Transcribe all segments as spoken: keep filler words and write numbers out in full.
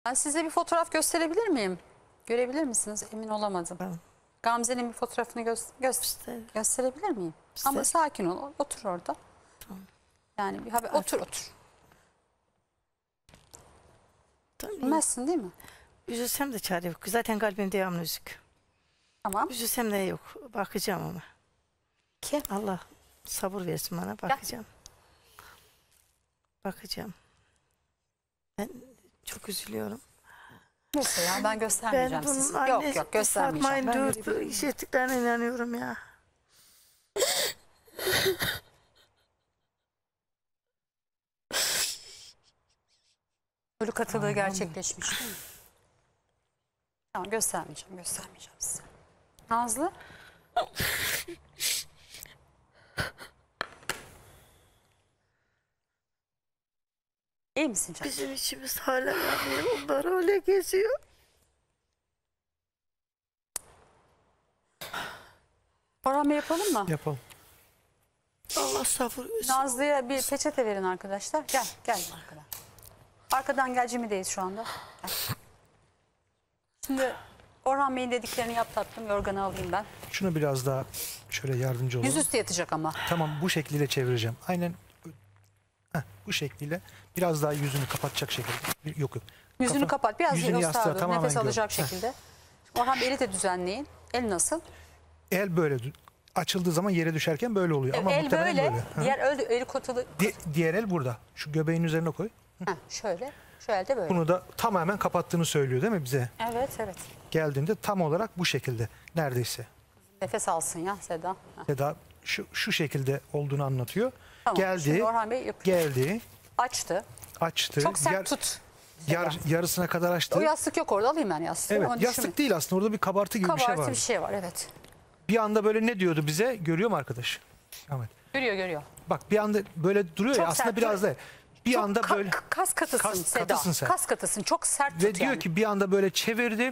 Ben size bir fotoğraf gösterebilir miyim? Görebilir misiniz? Emin olamadım. Tamam. Gamze'nin bir fotoğrafını gö gö İşte, gösterebilir miyim? İşte. Ama sakin ol. Otur orada. Tamam. Yani bir haber. Otur otur. tamam. Bilmezsin değil mi? Üzülsem de çare yok. Zaten kalbim devamlı üzük. Tamam. Üzülsem de yok. Bakacağım ama. Ki? Allah sabır versin bana. Bakacağım. Bakacağım. Ben çok üzülüyorum. Neyse ya ben göstermeyeceğim Ben bunun size. annesi, Yok yok göstermeyeceğim. Fatma'nın Ben dört iş ettiklerine inanıyorum ya. ölü katılığı gerçekleşmiş değil mi? Tamam göstermeyeceğim. Göstermeyeceğim size. Nazlı? İyi misin canım? Bizim içimiz hala yanıyor. Onlar öyle geziyor. Orhan Bey yapalım mı? Yapalım. Allah sabır versin. Nazlı'ya bir peçete verin arkadaşlar. Gel, gel arkadan. Arkadan gel, Cemil'deyiz şu anda. Gel. Şimdi Orhan Bey'in dediklerini yap tatlım. Yorganı alayım ben. Şunu biraz daha şöyle yardımcı olalım. Yüzüstü yatacak ama. Tamam, bu şekliyle çevireceğim. Aynen heh, bu şekliyle biraz daha yüzünü kapatacak şekilde. Yok yok. Yüzünü Kafa- kapat. Biraz yüzünü yastığa yastığa dur. tamamen Nefes gör. alacak Heh. şekilde. Orhan Bey eli de düzenleyin. El nasıl? El böyle dü- açıldığı zaman yere düşerken böyle oluyor. Ama el muhtemelen böyle. böyle. Hı. Diğer el, eli kotalı. Di- diğer el burada. Şu göbeğin üzerine koy. Heh, şöyle. Şu elde böyle. Bunu da tamamen kapattığını söylüyor değil mi bize? Evet evet. Geldiğinde tam olarak bu şekilde neredeyse. Nefes alsın ya Seda. Heh. Ya da şu şu şekilde olduğunu anlatıyor. Tamam, Geldi. şimdi Orhan Bey yapıyor. Geldi. Açtı. Açtı. Çok sert Yar- tut. yar- yarısına kadar açtı. O yastık yok orada, alayım ben yastığı. Evet, Ama yastık düşünme. değil aslında, orada bir kabartı gibi bir şey Kabartı var. bir şey var, evet. Bir anda böyle ne diyordu bize, görüyor mu arkadaş? Ahmet. Görüyor görüyor. Bak bir anda böyle duruyor Çok ya, aslında sert, biraz da bir Çok anda ka- böyle kas katısın Kas- Seda. katısın sen. Kas katısın, çok sert tut ve yani. diyor ki bir anda böyle çevirdi.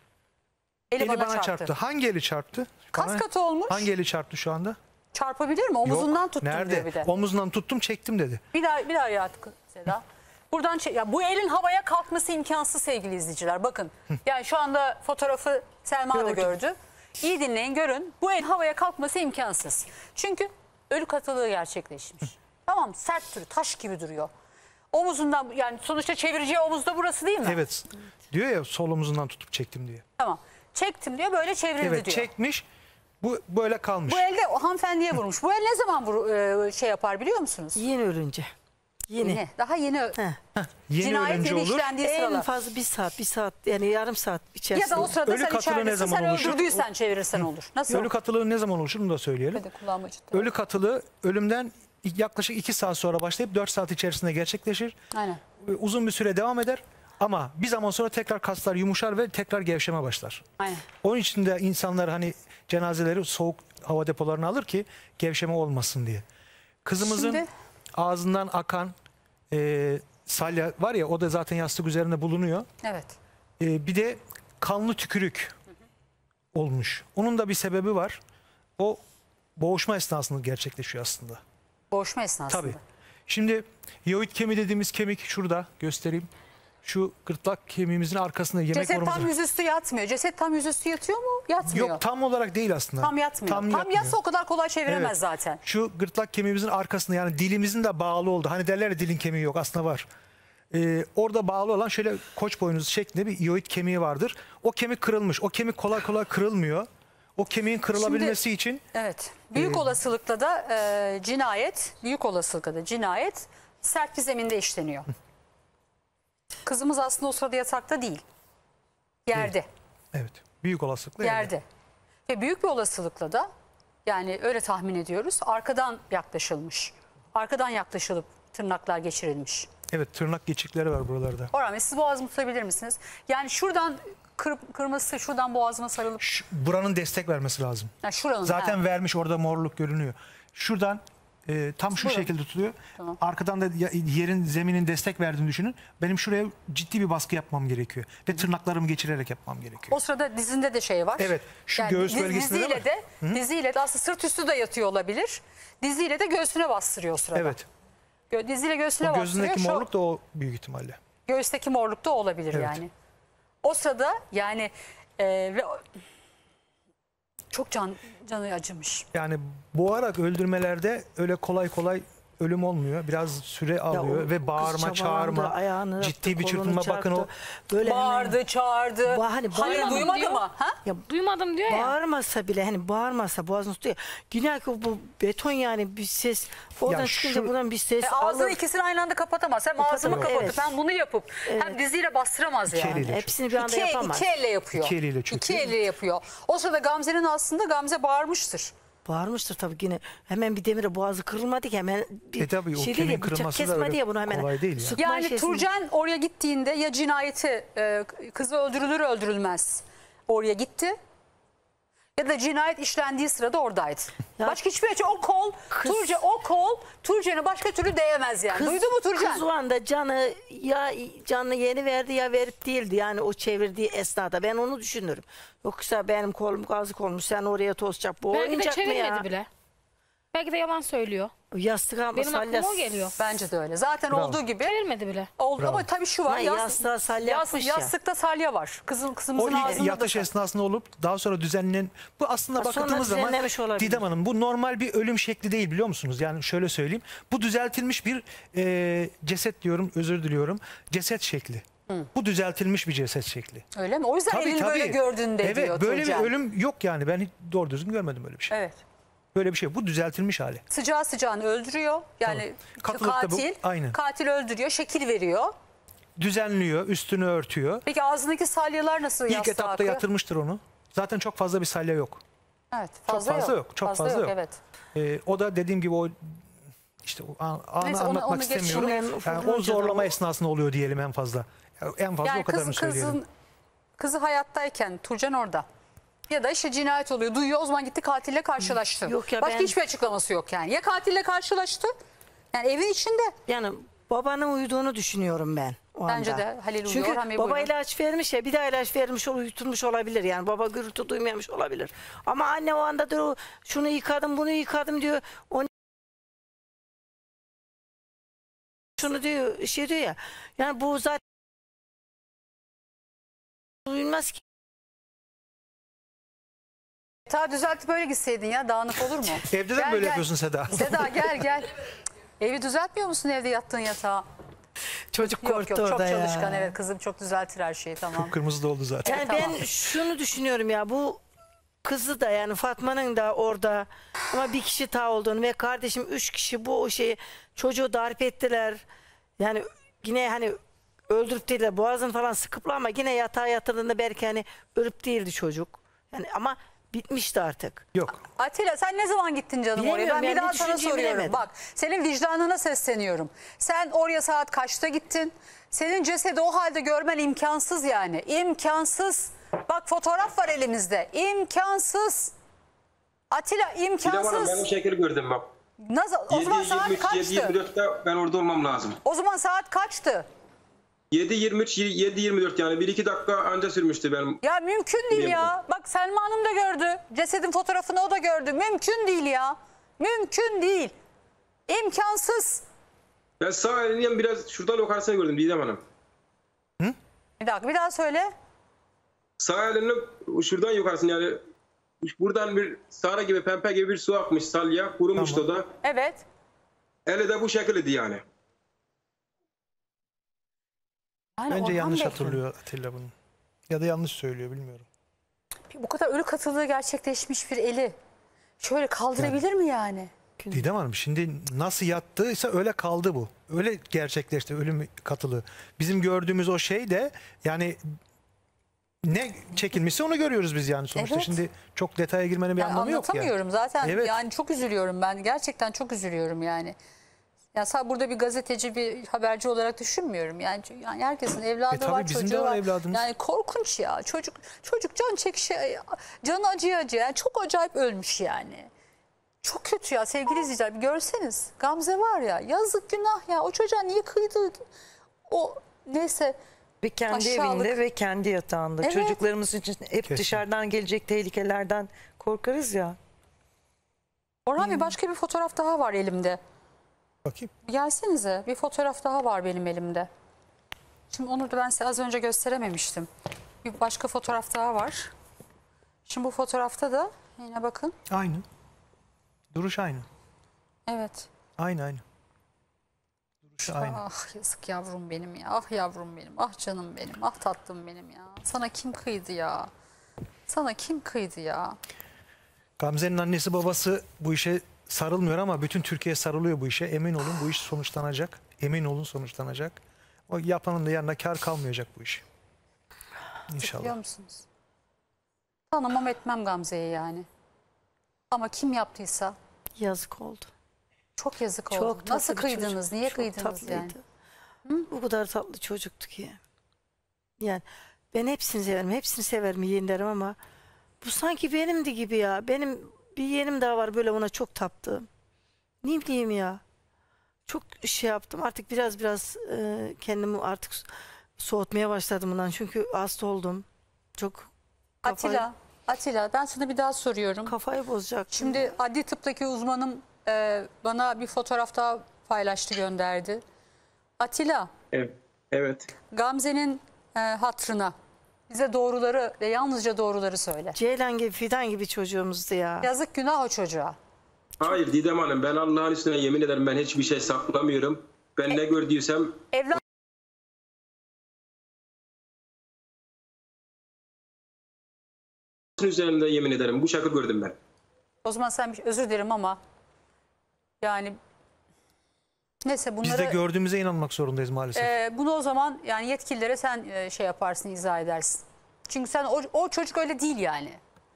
eli, Eli bana, bana çarptı. çarptı. Hangi eli çarptı? Kas Bana- katı olmuş. Hangi eli çarptı şu anda? Çarpabilir mi? Omuzundan Yok. tuttum Nerede? diyor bir de. Omuzundan tuttum, çektim dedi. Bir daha bir daha yat Seda. Buradan çek. Ya bu elin havaya kalkması imkansız sevgili izleyiciler. Bakın. Yani şu anda fotoğrafı Selma da Gördüm. gördü. İyi dinleyin, görün. Bu elin havaya kalkması imkansız. Çünkü ölü katılığı gerçekleşmiş. Tamam, sert duruyor, taş gibi duruyor. Omuzundan, yani sonuçta çevireceği omuzda burası değil mi? Evet. Diyor ya, sol omuzundan tutup çektim diye. Tamam. Çektim diyor, böyle çevrildi Evet, diyor. çekmiş. Bu böyle kalmış. Bu elde o hanımefendiye vurmuş. Bu el ne zaman vur, e, şey yapar biliyor musunuz? Yeni ölünce. Yeni. Yeni. Daha yeni. Heh. Yeni Cinayet ölünce yeni olur. işlendiği En sıralar. fazla bir saat, bir saat yani yarım saat Ya içerisinde. da o sırada Ölü sen katılığı ne içeridesin, zaman sen oluşur? öldürdüysen çevirirsen olur. Nasıl? Ölü katılığı ne zaman oluşur, onu da söyleyelim. Hadi kulağımı acıttı. Ölü katılığı ölümden yaklaşık iki saat sonra başlayıp dört saat içerisinde gerçekleşir. Aynen. Uzun bir süre devam eder ama bir zaman sonra tekrar kaslar yumuşar ve tekrar gevşeme başlar. Aynen. Onun için de insanlar hani cenazeleri soğuk hava depolarına alır ki gevşeme olmasın diye. Kızımızın Şimdi- ağzından akan e, salya var ya, o da zaten yastık üzerinde bulunuyor. Evet. E, bir de kanlı tükürük olmuş. Onun da bir sebebi var. O boğuşma esnasında gerçekleşiyor aslında. Boğuşma esnasında. Tabii. Şimdi hioid kemiği dediğimiz kemik şurada, göstereyim. Şu gırtlak kemiğimizin arkasında yemek Ceset borumuzun- tam yüzüstü yatmıyor. Ceset tam yüzüstü yatıyor mu? Yatmıyor. Yok, tam olarak değil aslında. Tam yatmıyor. Tam, yatmıyor. yatsa o kadar kolay çeviremez Evet. zaten. Şu gırtlak kemiğimizin arkasında, yani dilimizin de bağlı oldu. Hani derler ya, dilin kemiği yok, aslında var. Ee, orada bağlı olan şöyle koç boynuzu şeklinde bir hioid kemiği vardır. O kemik kırılmış. O kemik kolay kolay kırılmıyor. O kemiğin kırılabilmesi Şimdi- için Evet. Büyük Ee, olasılıkla da e, cinayet, büyük olasılıkla da cinayet sert bir zeminde işleniyor. Kızımız aslında o sırada yatakta değil. Yerde. evet, büyük olasılıkla yerde. Yerde. Ve büyük bir olasılıkla da, yani öyle tahmin ediyoruz, arkadan yaklaşılmış. Arkadan yaklaşılıp tırnaklar geçirilmiş. Evet, tırnak geçikleri var buralarda. Orhan Bey, siz boğazımı tutabilir misiniz? Yani şuradan kır, kırmızı, şuradan boğazıma sarılıp, Şu- buranın destek vermesi lazım. yani şuranın. Zaten ha. vermiş, orada morluk görünüyor. Şuradan e, tam şu Buyurun. şekilde tutuyor. Tamam. Arkadan da ya- yerin, zeminin destek verdiğini düşünün. Benim şuraya ciddi bir baskı yapmam gerekiyor. Ve tırnaklarımı geçirerek yapmam gerekiyor. O sırada dizinde de şey var. Evet, şu göğüs diz- bölgesinde de diziyle var. de, diziyle de aslında sırt üstü de yatıyor olabilir. Diziyle de göğsüne bastırıyor o sırada. Evet. Gö diziyle göğsüne O bastırıyor. gözündeki Şu- morluk da o büyük ihtimalle. Göğüsteki morluk da olabilir Evet. yani. O sırada yani e, ve çok can canı acımış. Yani boğarak öldürmelerde öyle kolay kolay ölüm olmuyor. Biraz süre alıyor o ve kız bağırma, çabalandı, çağırma, ayağını ciddi yaptı, bir kolunu çırpınma, bakın o çarptı. Böyle hemen- Bağırdı, çağırdı. Ba- hani Hayır bağırmadı duymadı diyor. mı? Ha? Ya Duymadım diyor ya. bağırmasa bile hani bağırmasa boğazını tutuyor. Günah ki bu beton yani bir ses. Oradan Ya çıkınca şu- buradan bir ses E, ağzını alır. ikisini aynı anda kapatamaz. Hem ağzımı Kapatamaz, kapatıp evet. hem bunu yapıp hem diziyle bastıramaz İki yani. eliyle. Hepsini bir anda İki, yapamaz. iki elle yapıyor. İki eliyle çünkü. İki elle yapıyor. O sırada Gamze'nin aslında Gamze bağırmıştır. Bağırmıştır tabii yine. Hemen bir demire boğazı kırılmadı ki hemen bir E tabii o şey değil kemiğin ya, bıçak kırılması da kesmedi öyle ya bunu hemen. kolay değil ya. Sıkma Yani şeysini- Turcan oraya gittiğinde ya cinayeti e, kızı öldürülür öldürülmez oraya gitti ya da cinayet işlendiği sırada oradaydı. Ya- Başka hiçbir açı o kol Kız- Turcan o kol Turcan'ı başka türlü değemez yani. Kız- Duydu mu Turcan? Kız o anda canı ya canını yeni verdi ya verip değildi yani o çevirdiği esnada. Ben onu düşünürüm. Yoksa benim kolum kazık olmuş sen oraya toz çap. Bu Belki de oyuncak mı çevirmedi ya? bile. Belki de yalan söylüyor. Yastık alma Benim aklıma salyas. o geliyor. Bence de öyle. Zaten Bravo. olduğu gibi Çevirmedi bile. oldu ama tabii şu var. Ha, yas- yastığa salya yas- yapmış ya. Yastıkta salya var. Kızın O kızımızın ilk ağzında yatış da. esnasında olup daha sonra düzenlenen bu aslında Ha, sonra bakıldığımız zaman düzenlemiş olabilir. Didem Hanım bu normal bir ölüm şekli değil biliyor musunuz? Yani şöyle söyleyeyim. Bu düzeltilmiş bir e, ceset diyorum, özür diliyorum. Ceset şekli. Bu düzeltilmiş bir ceset şekli. Öyle mi? O yüzden elini böyle gördün de evet, diyor böyle Turcan. bir ölüm yok yani. Ben hiç doğru düzgün görmedim öyle bir şey. Evet. Böyle bir şey. Bu düzeltilmiş hali. Sıcağı sıcağını öldürüyor. Yani Tamam. Katılıkta bu- katil, aynen. katil öldürüyor, şekil veriyor. Düzenliyor, üstünü örtüyor. Peki ağzındaki salyalar nasıl İlk yastığa etapta akıyor? yatırmıştır onu. Zaten çok fazla bir salya yok. Evet, fazla fazla yok, çok fazla yok. Evet. Ee, o da dediğim gibi o işte o an- anı Neyse, onu- anlatmak onu geç, istemiyorum. onu- Yani onu- o zorlama o- esnasında oluyor diyelim en fazla. Ya en fazla Yani o kadarını kız, söyleyelim. kızın, kızı hayattayken Turcan orada. Ya da işte cinayet oluyor. Duyuyor o zaman gitti katille karşılaştı. Yok ya, Başka ben- hiçbir açıklaması yok yani. Ya katille karşılaştı. Yani evin içinde. Yani babanın uyuduğunu düşünüyorum ben o Bence anda. de Halil uyuyor. Çünkü Hamdi baba buyurun. ilaç vermiş ya bir daha ilaç vermiş uyutulmuş olabilir yani baba gürültü duymamış olabilir. Ama anne o anda diyor şunu yıkadım bunu yıkadım diyor. Onu şunu diyor şey diyor ya. Yani bu zaten duyulmaz ki. Ta düzeltip böyle gitseydin ya dağınık olur mu? Evde de mi Gel, böyle gel. yapıyorsun Seda? Seda gel gel. Evi düzeltmiyor musun evde yattığın yatağı? Çocuk Yok korktu yok çok orada ya. çalışkan evet kızım çok düzeltir her şeyi tamam. Kırmızı da oldu zaten. Yani Tamam. ben şunu düşünüyorum ya bu kızı da yani Fatma'nın da orada ama bir kişi ta olduğunu ve kardeşim üç kişi bu o şeyi çocuğu darp ettiler. Yani yine hani öldürüp değil de boğazını falan sıkıpla ama yine yatağa yatırdığında belki hani ölüp değildi çocuk. Yani ama bitmişti artık. Yok. Atilla sen ne zaman gittin canım oraya? Bilemiyorum Ben bir yani, daha ne sana düşüneceğimi soruyorum. bilemedim. Bak senin vicdanına sesleniyorum. Sen oraya saat kaçta gittin? Senin cesedi o halde görmen imkansız yani. İmkansız. Bak fotoğraf var elimizde. İmkansız. Atilla Didem Hanım ben o imkansız. şekil gördüm bak. Nasıl? O zaman yedi saat yirmi üç, yedi kaçtı? yirmi dörtte ben orada olmam lazım. O zaman saat kaçtı? yedi yirmi üç, yedi yirmi dört yani bir iki dakika anca sürmüştü benim. Ya mümkün değil Bilmiyorum. ya. Bak Selma Hanım da gördü. Cesedin fotoğrafını o da gördü. Mümkün değil ya. Mümkün değil. İmkansız. Ben sağ elini biraz şuradan yukarısına gördüm Didem Hanım. Bir dakika bir daha söyle. Sağ elini şuradan yukarısına yani buradan bir sarı gibi pembe gibi bir su akmış salya kurumuştu o da. Evet. Eli de bu şekildi yani. Yani Bence Orhan yanlış Bey, hatırlıyor Atilla bunu. Ya da yanlış söylüyor bilmiyorum. Bu kadar ölü katılığı gerçekleşmiş bir eli şöyle kaldırabilir mi yani? Didem Hanım şimdi nasıl yattıysa öyle kaldı bu. Öyle gerçekleşti ölüm katılı. Bizim gördüğümüz o şey de yani ne çekilmişse onu görüyoruz biz yani sonuçta. Evet. Şimdi çok detaya girmenin bir Yani anlamı yok yani. anlatamıyorum zaten. Evet. Yani çok üzülüyorum ben. Gerçekten çok üzülüyorum yani. Ya sadece burada bir gazeteci, bir haberci olarak düşünmüyorum. Yani, yani herkesin evladı E tabii var, bizim çocuğu de var var. evladımız. Yani korkunç ya. Çocuk çocuk can çekişe, canı acıya acıya. Yani çok acayip ölmüş yani. Çok kötü ya sevgili izleyiciler. Bir görseniz. Gamze var ya. Yazık günah ya. O çocuğa niye kıydı? O neyse. Ve kendi Aşağılık. evinde ve kendi yatağında. Evet. Çocuklarımız için hep Kesin. dışarıdan gelecek tehlikelerden korkarız ya. Orhan Bey başka bir fotoğraf daha var elimde. Bakayım. Gelsenize. Bir fotoğraf daha var benim elimde. Şimdi onu da ben size az önce gösterememiştim. Bir başka fotoğraf daha var. Şimdi bu fotoğrafta da yine bakın. Aynı. Duruş aynı. Evet. Aynı aynı. Duruş aynı. Ah yazık yavrum benim ya. Ah yavrum benim. Ah canım benim. Ah tatlım benim ya. Sana kim kıydı ya? Sana kim kıydı ya? Gamze'nin annesi babası bu işe sarılmıyor ama bütün Türkiye sarılıyor bu işe. Emin olun bu iş sonuçlanacak. Emin olun sonuçlanacak. O yapanın da yanına kar kalmayacak bu iş. Biliyor İnşallah. musunuz? Tanımam etmem Gamze'yi yani. Ama kim yaptıysa Yazık oldu. çok yazık oldu. Çok tatlı Nasıl bir kıydınız? çocuk. Niye Çok kıydınız tatlıydı. yani? Bu kadar tatlı çocuktu ki. Yani ben hepsini severim. Hepsini severim yeğenlerim ama bu sanki benimdi gibi ya. Benim bir yeğenim daha var böyle ona çok taptığım. Ne bileyim ya. Çok şey yaptım. Artık biraz biraz e, kendimi artık soğutmaya başladım bundan. Çünkü hasta oldum. Çok kafayı, Atilla, Atilla ben sana bir daha soruyorum. kafayı bozacak. Şimdi adli tıptaki uzmanım e, bana bir fotoğraf daha paylaştı, gönderdi. Atilla, Evet. Evet. Gamze'nin e, hatırına bize doğruları ve yalnızca doğruları söyle. Ceylan gibi fidan gibi çocuğumuzdu ya. Yazık, günah o çocuğa. Hayır Didem Hanım, ben Allah'ın üstüne yemin ederim, ben hiçbir şey saklamıyorum. Ben ne gördüysem Evlat üzerinde yemin ederim. Bu şakı gördüm ben. O zaman sen bir- özür dilerim ama yani neyse Biz bunları de gördüğümüze inanmak zorundayız maalesef. e, bunu o zaman yani yetkililere sen e, şey yaparsın, izah edersin. Çünkü sen o, o çocuk öyle değil yani.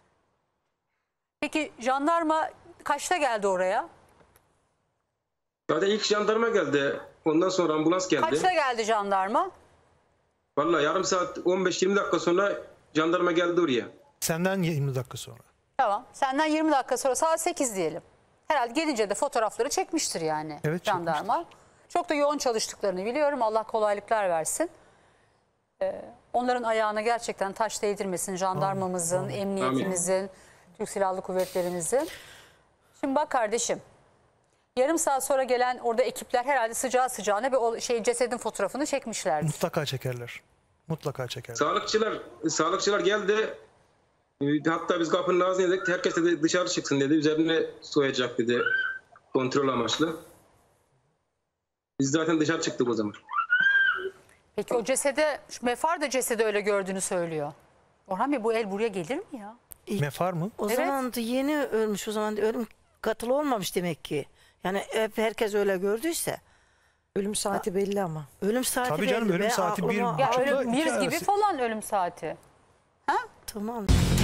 Peki jandarma kaçta geldi oraya? Zaten ilk jandarma geldi. Ondan sonra ambulans geldi. Kaçta geldi jandarma? Vallahi yarım saat on beş yirmi dakika sonra jandarma geldi oraya. Senden yirmi dakika sonra. Tamam. Senden yirmi dakika sonra saat sekiz diyelim. Herhalde gelince de fotoğrafları çekmiştir yani Evet, jandarma. Çok da yoğun çalıştıklarını biliyorum. Allah kolaylıklar versin. Ee, onların ayağına gerçekten taş değdirmesin. Jandarmamızın, emniyetimizin, Türk Silahlı Kuvvetlerimizin. Şimdi bak kardeşim. Yarım saat sonra gelen orada ekipler herhalde sıcağı sıcağına bir o şey cesedin fotoğrafını çekmişlerdi. Mutlaka çekerler. Mutlaka çekerler. Sağlıkçılar sağlıkçılar geldi. Hatta biz kapının ağzına dedik. Herkes dedi dışarı çıksın dedi. Üzerine soyacak dedi. Kontrol amaçlı. Biz zaten dışarı çıktık o zaman. Peki o cesede, şu Mefar da cesedi öyle gördüğünü söylüyor. Orhan Bey, bu el buraya gelir mi ya? Mefar mı? O Evet. zaman da yeni ölmüş, o zaman da ölüm katılı olmamış demek ki. Yani hep herkes öyle gördüyse. Ölüm saati belli ama. Ölüm saati Tabii canım, belli ölüm be. saati Aklıma- bir Ya buçukla öyle iki bir gibi arası. falan ölüm saati. Tamam.